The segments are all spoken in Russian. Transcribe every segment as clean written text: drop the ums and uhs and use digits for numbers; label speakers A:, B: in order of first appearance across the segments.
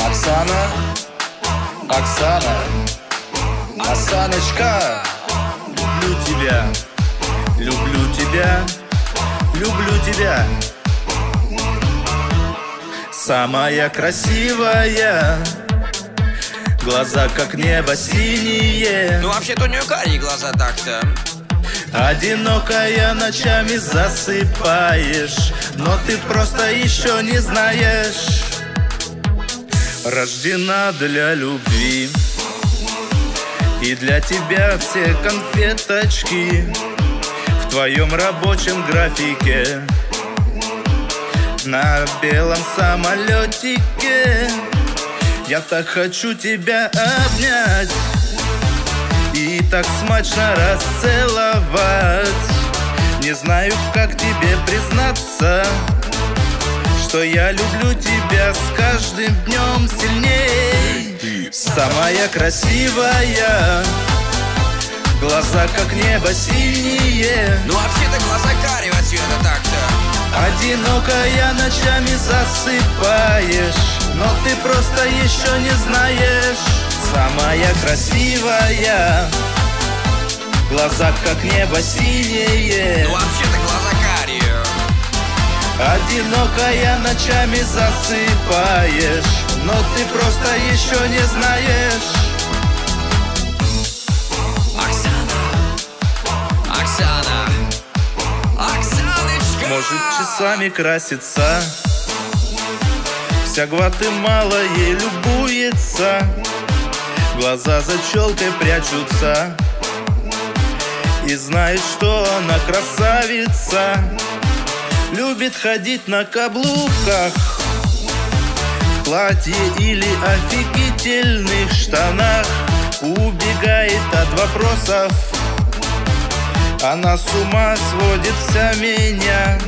A: Оксана, Оксана, Оксаночка, люблю тебя, люблю тебя, люблю тебя. Самая красивая, глаза как небо синие.
B: Ну вообще-то у нее карие глаза так-то.
A: Одинокая ночами засыпаешь, но ты просто еще не знаешь. Рождена для любви, и для тебя все конфеточки в твоем рабочем графике. На белом самолетике я так хочу тебя обнять и так смачно расцеловать. Не знаю, как тебе признаться, что я люблю тебя с каждым днем сильней. Самая красивая, глаза как небо синие.
B: Ну вообще-то глаза карие цвета так-то.
A: Одинокая ночами засыпаешь, но ты просто еще не знаешь. Самая красивая, глаза как небо синие.
B: Ну вообще-то глаза карие.
A: Одинокая ночами засыпаешь, но ты просто еще не знаешь.
B: Оксана, Оксана, Оксаночка.
A: Может часами краситься, вся Гватемала ей любуется. Глаза за челкой прячутся и знает, что она красавица. Любит ходить на каблуках, в платье или офигительных штанах. Убегает от вопросов, она с ума сводит вся меня.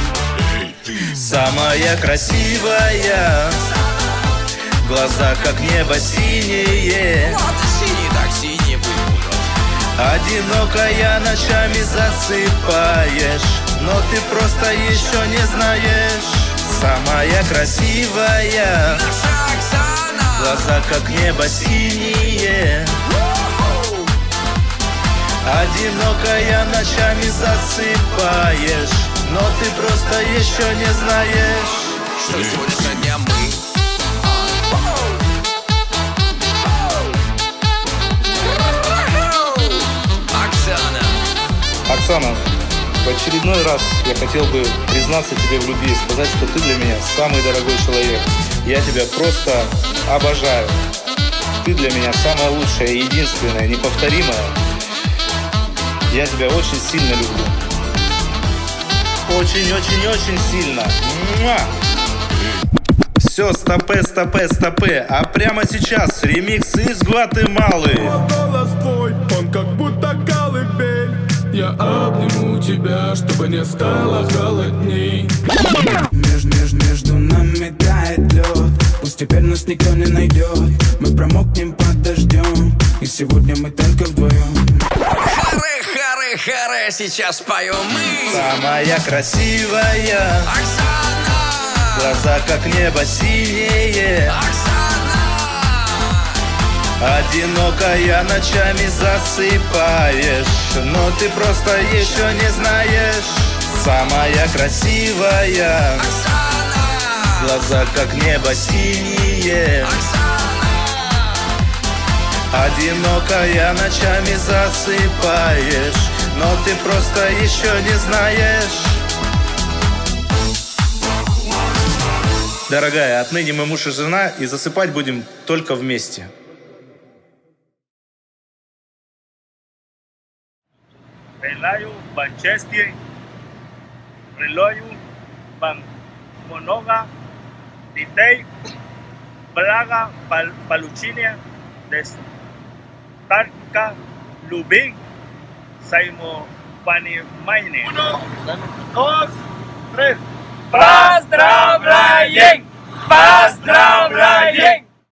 A: Самая красивая, глаза как небо синие.
B: Ладно, синие так синие будут.
A: Одинокая ночами засыпаешь, но ты просто еще не знаешь. Самая красивая,
B: Наша Оксана.
A: глаза как небо синие. Одинокая ночами засыпаешь, но ты просто еще не знаешь,
B: что сегодняшнего дня мы. Оксана.
A: Оксана, в очередной раз я хотел бы признаться тебе в любви и сказать, что ты для меня самый дорогой человек. Я тебя просто обожаю. Ты для меня самая лучшая, единственная, неповторимая. Я тебя очень сильно люблю. Очень-очень-очень сильно. Муа! Все, стопе, стопе, стопе. А прямо сейчас ремикс из Гватемалы.
C: Голос твой, он как будто колыбель. Я обниму тебя, чтобы не стало холодней.
D: Между нами тает лед. Пусть теперь нас никто не найдет. Мы промокнем под дождем, и сегодня мы только вдвоем.
B: Харе, сейчас поем мы.
A: Самая красивая,
B: Оксана.
A: глаза как небо синие.
B: Оксана.
A: Одинокая ночами засыпаешь, но ты просто еще не знаешь. Самая красивая,
B: Оксана.
A: глаза как небо синие.
B: Оксана.
A: Одинокая ночами засыпаешь, но ты просто еще не знаешь. Дорогая, отныне мы муж и жена, и засыпать будем только вместе.
E: Relayu Banchestie, Reloyu Ban Monoga, Ditei, Blaga Paluchinia, Destarca, Lubin, Saimo Panimaine. 1, 2, 3. Поздравляем! Поздравляем!